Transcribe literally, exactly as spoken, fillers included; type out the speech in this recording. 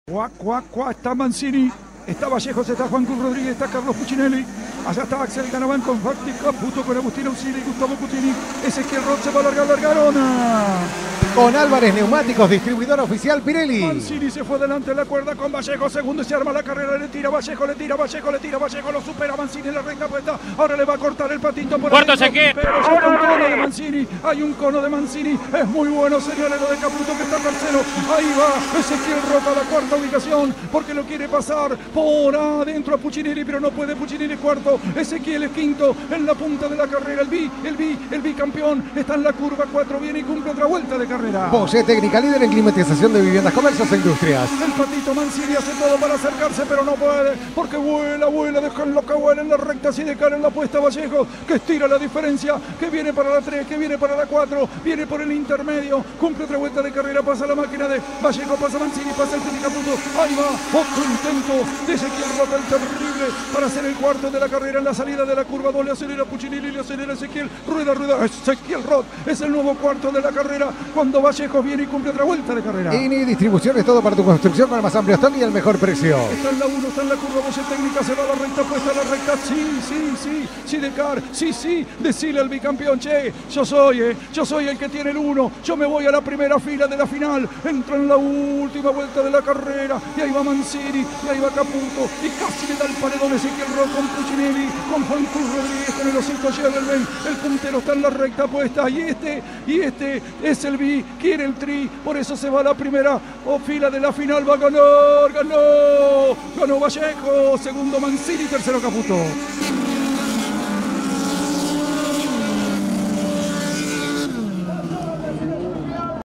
Cuá, cuá, cuá, está Mancini, está Vallejos, está Juan Cruz Rodríguez, está Carlos Puccinelli. Allá está Axel Canaván con Fati Caputo, con Agustín Auxili, Gustavo Cutini. Ezequiel Roth se va a largar, largarona. Con Álvarez Neumáticos, distribuidor oficial Pirelli. Mancini se fue delante de la cuerda con Vallejo, segundo y se arma la carrera, le tira Vallejo, le tira Vallejo, le tira Vallejo, lo supera Mancini en la recta puesta. Ahora le va a cortar el patito por Cuarto adentro, Ezequiel. pero ya está un cono de Mancini, hay un cono de Mancini, es muy bueno, señores, lo de Caputo que está tercero. Ahí va Ezequiel Roth a la cuarta ubicación, porque lo quiere pasar por adentro a Puccinelli, pero no puede. Puccinelli cuarto, Ezequiel es quinto en la punta de la carrera. El bi, el bi, el bicampeón está en la curva cuatro, viene y cumple otra vuelta de carrera. Posee técnica líder en climatización de viviendas, comercios e industrias. El patito Mancini hace todo para acercarse, pero no puede, porque vuela, vuela, déjenlo que vuela en la recta, así de cara en la puesta Vallejo, que estira la diferencia, que viene para la tres, que viene para la cuatro, viene por el intermedio, cumple otra vuelta de carrera, pasa la máquina de Vallejo, pasa Mancini, pasa el Piti Caputo, ahí va, otro intento de Ezequiel Roth, el terrible, para hacer el cuarto de la carrera en la salida de la curva dos, le acelera Puccinelli, le acelera Ezequiel, rueda, rueda, Ezequiel Roth, es el nuevo cuarto de la carrera, cuando Vallejo viene y cumple otra vuelta de carrera. INI Distribución es todo para tu construcción con el más amplio stock y el mejor precio. Está en la uno, está en la curva, voce técnica, se va a la recta, puesta a la recta, sí, sí, sí, sí de car, sí, sí, decile al bicampeón, che, yo soy, eh, yo soy el que tiene el uno, yo me voy a la primera fila de la final, entro en la última vuelta de la carrera, y ahí va Mancini, y ahí va Caputo, y casi le da el paredón Ezequiel Roth con Puccinelli, con Juan Cruz Rodríguez, con el osito Scherdelben, el puntero está en la recta puesta, y este, y este es el bi, quiere el tri, por eso se va a la primera o fila de la final, va a ganar, ganó, ganó Vallejo, segundo Mancini, tercero Caputo.